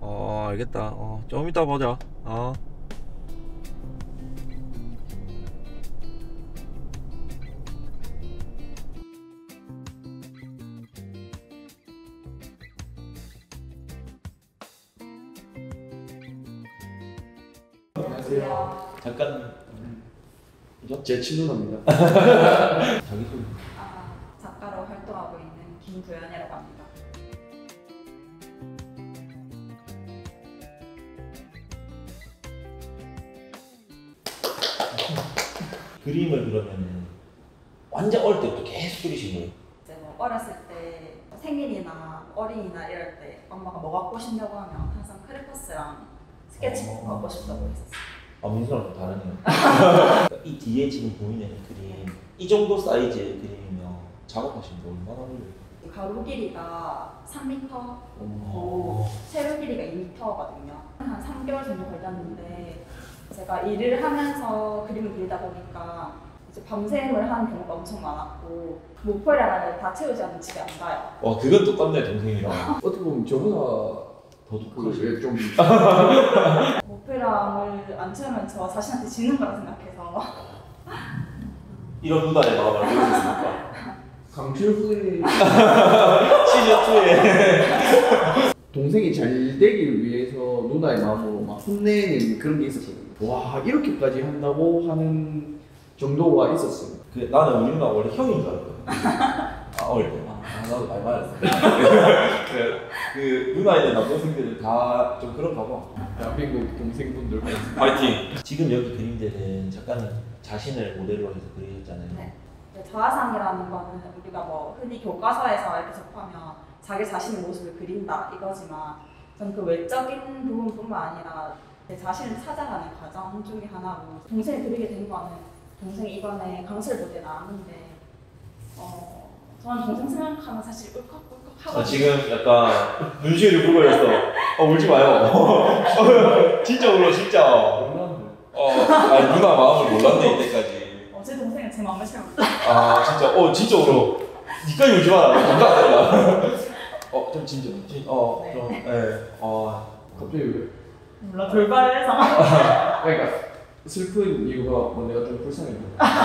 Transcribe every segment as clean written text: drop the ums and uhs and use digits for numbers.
알겠다. 좀 이따 보자. 안녕하세요. 잠깐 제 친누나입니다. 자기소개. 작가로 활동하고 있는 김도연이라고 합니다. 그림을 그러면은 완전 어릴 때부터 계속 그리신 거예요? 이제 뭐 어렸을 때 생일이나 어린이날 이럴 때 엄마가 뭐 갖고 싶냐고 하면 항상 크레파스랑 스케치북 갖고 싶다고 했었어요. 민수랑 좀 다르네요. 이 뒤에 지금 보이는 그림, 이 정도 사이즈 그림이면 작업하시는데 얼마나 걸려요? 가로 길이가 3m, 세로 길이가 2m거든요. 한 3개월 정도 걸렸는데 제가 일을 하면서 그림을 그리다 보니까 이제 밤샘을 하는 경우가 엄청 많았고 목표량을 다 채우지 않으면 집에 안 가요. 와, 그건 똑같네, 동생이랑. 어떻게 보면 저보다 더 독하시네. 좀 목표량을 안 채우면 저 자신한테 지는 거라 생각해서 이런 누나의 마음을 보여주셨습니까? 강철 후에 시즌2에 동생이 잘 되기 위해서 누나의 마음으로 막 혼내는 그런 게 있었거든요. 와, 이렇게까지 한다고 하는 정도가 있었어요. 나는 우리 누나 원래 형인 줄 알았거든. 어릴 때. 나도 많이 맞았어. 그 누나 있는 남동생들은 다 좀 그런가 봐. 대한민국 동생분들 파이팅! 지금 여기 그림들은 작가는 자신을 모델로 해서 그리셨잖아요. 네. 자화상이라는 거는 우리가 뭐 흔히 교과서에서 이렇게 접하면 자기 자신의 모습을 그린다 이거지만 저는 그 외적인 부분뿐만 아니라 제 자신을 찾아가는 과정 중에 하나고 동생을 그리게 된 거는 동생이 이번에 강철부대에 나왔는데 저는 동생 생각하면 사실 울컥울컥하고 지금 약간 눈시울이 붉어졌어. 울지 마요. 진짜 울어, 진짜. 누나 마음을 몰랐네, 이때까지. 제 동생은 제 마음을 잘 몰라. 진짜, 진짜 울어. 니까지 울지 마라. 감사합니다. 좀 진짜, 갑자기 왜? 몰라 돌발 상황. 그러니까 슬픈 이유가 뭐 내가 좀 불쌍해.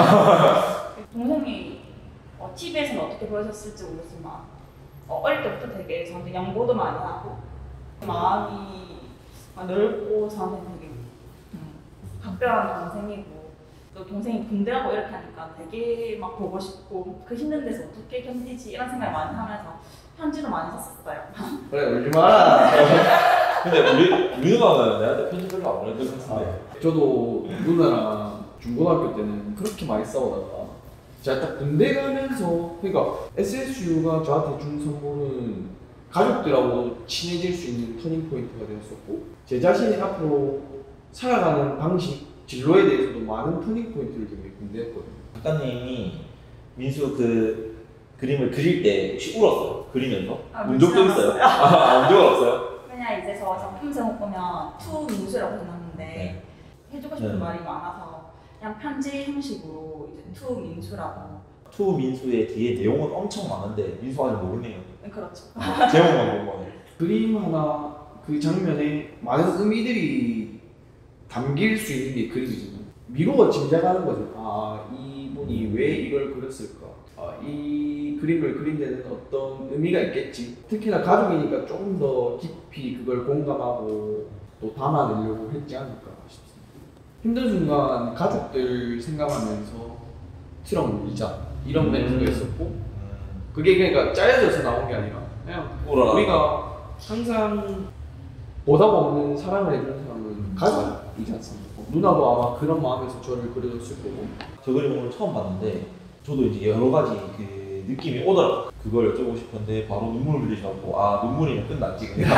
동생이 TV에서는 어떻게 보여줬을지 모르지만 어릴 때부터 되게 저한테 양보도 많이 하고 마음이 넓고 저한테 되게 각별한 동생이고 또 동생이 군대 가고 이렇게 하니까 되게 막 보고 싶고 그 힘든 데서 어떻게 견디지 이런 생각을 많이 하면서 편지도 많이 썼었어요. 그래, 울지 마라. 근데 우리 누나는 내한테 편지 별로 안 보냈던 것 같은데. 저도 누나랑 중고등학교 때는 그렇게 많이 싸우다가 제가 딱 군대 가면서 그러니까 SSU가 저한테 준 선물은 가족들하고 친해질 수 있는 터닝 포인트가 되었었고 제 자신이 앞으로 살아가는 방식, 진로에 대해서도 많은 터닝 포인트를 준 게 군대였거든요. 작가님이 민수 그 그림을 그릴 때 혹시 울었어요? 그리면서? 운 울진 적도 있어요? 않았어요. 운 적은 없어요? 그냥 이제 저 작품 제목 보면 투 민수라고 해놨는데 해주고 싶은 말이 많아서 그냥 편지 형식으로 이제 투 민수라고. 투 민수의 뒤에 내용은 엄청 많은데 민수 아직 모르네요. 그렇죠. 제목만 본 거네. 그림 하나 그 장면에 많은 의미들이 담길 수 있는 게 그림이잖아요. 미로가 짐작하는 거죠. 이분이 왜 이걸 그렸을까? 이 그림을 그린 데는 어떤 의미가 있겠지. 특히나 가족이니까 조금 더 깊이 그걸 공감하고 또 담아내려고 했지 않을까 싶습니다. 힘든 순간 가족들 생각하면서 트럭 밀자 이런 멘트도 했었고 그게 그러니까 짜여져서 나온 게 아니라 그냥 울어라. 우리가 항상 보답 없는 사랑을 해주는 사람은 가족이지 않습니까? 누나도 아마 그런 마음에서 저를 그려줬을 거고. 저 그림 오늘 처음 봤는데 저도 이제 여러 가지 그 느낌이 오더라고요. 그걸 여쭤보고 싶은데 바로 눈물을 흘리셔갖고 눈물이면 끝났지 그냥.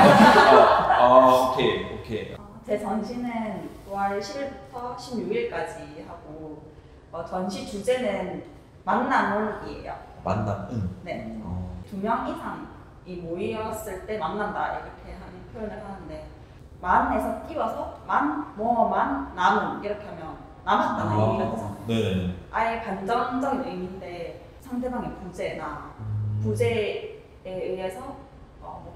오케이. 제 전시는 9월 10일부터 16일까지 하고 전시 주제는 만남은이에요. 만남은? 네. 2명 이상이 모였을 때 만난다 이렇게 하는 표현을 하는데 만에서 띄워서 남은 이렇게 하면 남았다는 의미가 되잖아요. 네네. 아예 반전적인 의미인데 상대방의 부재나 부재에 의해서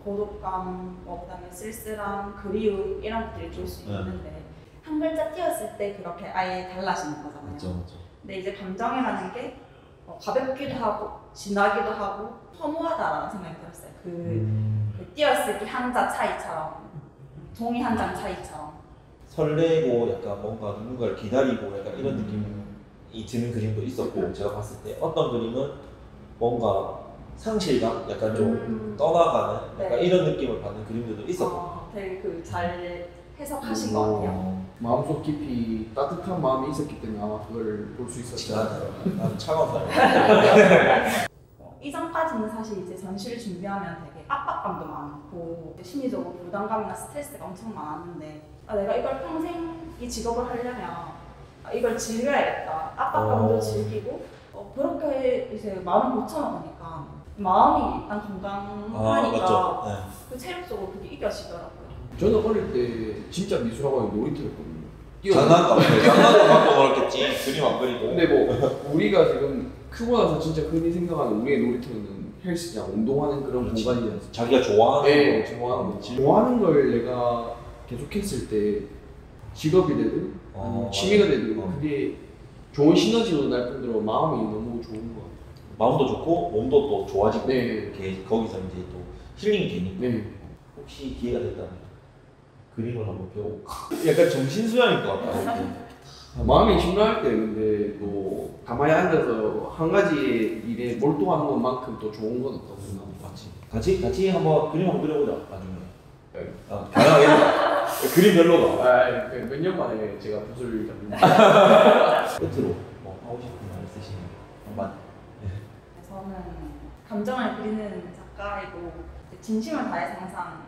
고독감, 그다음에 쓸쓸함, 그리움 이런 것들이 줄 수 네. 있는데 한 글자 띄었을 때 그렇게 아예 달라지는 거잖아요. 맞죠. 근데 이제 감정이라는 게 가볍기도 하고 진하기도 하고 허무하다라는 생각이 들었어요. 그 띄었을 때 한자 차이처럼 종이 한 장 차이처럼. 설레고 약간 뭔가 누군가를 기다리고 약간 이런 느낌이 드는 그림도 있었고 제가 봤을 때 어떤 그림은 뭔가 상실감, 약간 좀 떠나가는 약간 네. 이런 느낌을 받는 그림들도 있었고. 되게 잘 해석하신 것 같아요. 마음속 깊이 따뜻한 마음이 있었기 때문에 아마 그걸 볼 수 있었다. 나는 차가운 사람. 이전까지는 사실 이제 전시를 준비하면 되게 압박감도 많고 심리적으로 부담감이나 스트레스가 엄청 많았는데 내가 이걸 평생 이 직업을 하려면 이걸 즐겨야겠다. 압박감도 즐기고 그렇게 이제 마음을 고쳐놓으니까 마음이 일단 건강하니까 맞죠. 네. 그 체력적으로 그게 이겨지더라고요. 저는 어릴 때 진짜 미술학원에 놀이터였거든요. 장난감 갖고 놀았겠지. 그림 안 그리고. 근데 뭐 우리가 지금 크고 나서 진짜 흔히 생각하는 우리의 놀이터는 헬스장, 운동하는 그런 그렇지. 공간이잖아요. 자기가 좋아하는 네, 거. 좋아하는 거. 좋아하는 걸 내가 계속했을 때 직업이 되든 어, 취미가 맞아. 되든 그게 좋은 시너지로 날 뿐더러 마음이 너무 좋은 것 같아요. 마음도 좋고 몸도 또 좋아지고. 네. 이렇게 거기서 이제 또 힐링이 되니까. 네. 혹시 기회가 된다면 그림을 한번 배워볼까? 약간 정신 수양일 것 같다. 이렇게. 마음이 심란할 때 근데 또 가만히 앉아서 한 가지 일에 몰두하는 것만큼 또 좋은 건 없다고 생각합니다. 같이 한번 그림 한번 그려보자. 나중에. 다양하게. 그림 별로가. 몇 년 만에 제가 붓을 잡는 끝으로 뭐 하고 싶은 말 있으시면 한번. 저는 감정을 그리는 작가이고 진심을 다해서 항상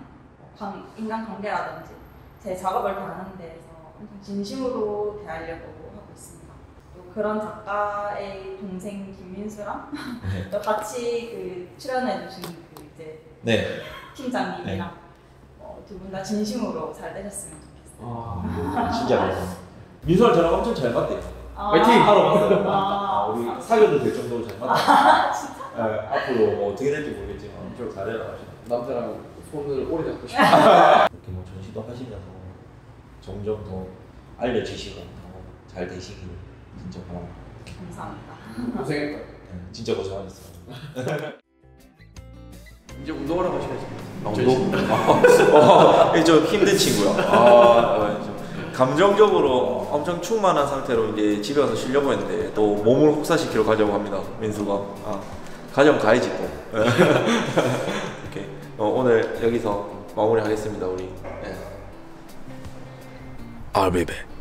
인간관계라든지 제 작업을 다하는 데에서 항상 진심으로 대하려고 하고 있습니다. 또 그런 작가의 동생 김민수랑 네. 또 같이 그 출연해주신 그 이제 네. 팀장님이랑 두 분 다 진심으로 잘 되셨으면 좋겠어요. 진짜 그래서. 민수랑 저랑 엄청 잘 맞대요. 화이팅! 하러 갔어요. 아. 우리 사귀어도 될 정도로 잘 맞대요. 진짜? 앞으로 뭐 어떻게 될지 모르겠지만 엄청 잘해라. 남자랑 손을 오래 잡고 싶어요. 이렇게 뭐 전시도 하시면서 점점 더 알려지시고 더 잘 되시길 진짜 바랍니다. 감사합니다. 고생했다. 진짜 고생하셨어요. 이제 운동하러 가셔야지. 운동? 좀 힘든 친구야. 좀 감정적으로 엄청 충만한 상태로 이제 집에 가서 쉬려고 했는데 또 몸을 혹사시키러 가자고 합니다. 민수가. 가자면 가야지 또. 이렇게 오늘 여기서 마무리하겠습니다 우리. I'll be back.